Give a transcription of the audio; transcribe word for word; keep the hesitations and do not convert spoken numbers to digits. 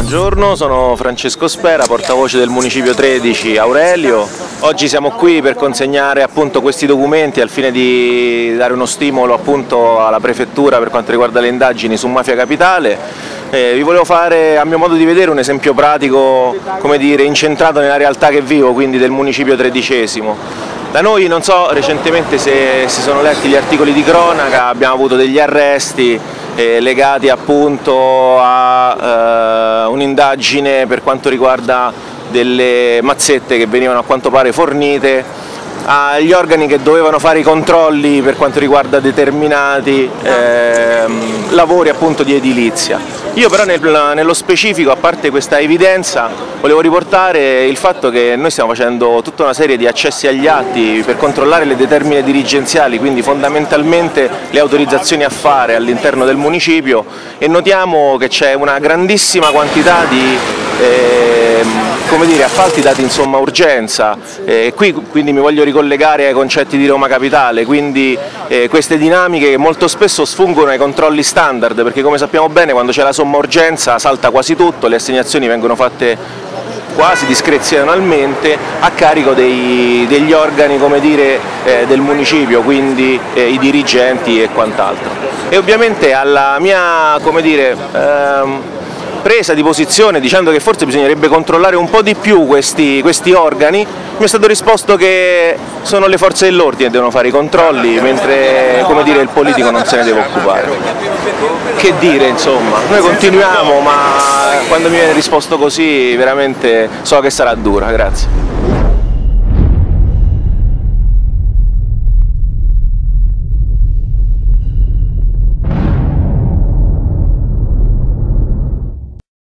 Buongiorno, sono Francesco Spera, portavoce del Municipio tredici Aurelio. Oggi siamo qui per consegnare appunto questi documenti al fine di dare uno stimolo appunto alla Prefettura per quanto riguarda le indagini su Mafia Capitale. Eh, vi volevo fare, a mio modo di vedere, un esempio pratico, come dire, incentrato nella realtà che vivo, quindi del Municipio tredicesimo. Da noi, non so recentemente se si sono letti gli articoli di cronaca, abbiamo avuto degli arresti eh, legati appunto a eh, un'indagine per quanto riguarda delle mazzette che venivano a quanto pare fornite agli organi che dovevano fare i controlli per quanto riguarda determinati eh, lavori appunto di edilizia. Io però nel, nello specifico, a parte questa evidenza, volevo riportare il fatto che noi stiamo facendo tutta una serie di accessi agli atti per controllare le determine dirigenziali, quindi fondamentalmente le autorizzazioni a fare all'interno del municipio, e notiamo che c'è una grandissima quantità di eh, come dire, appalti dati insomma urgenza. Eh, qui quindi mi voglio ricollegare ai concetti di Roma Capitale, quindi eh, queste dinamiche che molto spesso sfuggono ai controlli standard, perché come sappiamo bene quando c'è la somma urgenza salta quasi tutto, le assegnazioni vengono fatte quasi discrezionalmente a carico dei, degli organi, come dire, eh, del municipio, quindi eh, i dirigenti e quant'altro. E ovviamente alla mia, come dire, ehm, presa di posizione dicendo che forse bisognerebbe controllare un po' di più questi, questi organi, mi è stato risposto che sono le forze dell'ordine che devono fare i controlli, mentre, come dire, il politico non se ne deve occupare. Che dire, insomma, noi continuiamo, ma quando mi viene risposto così veramente so che sarà dura. Grazie.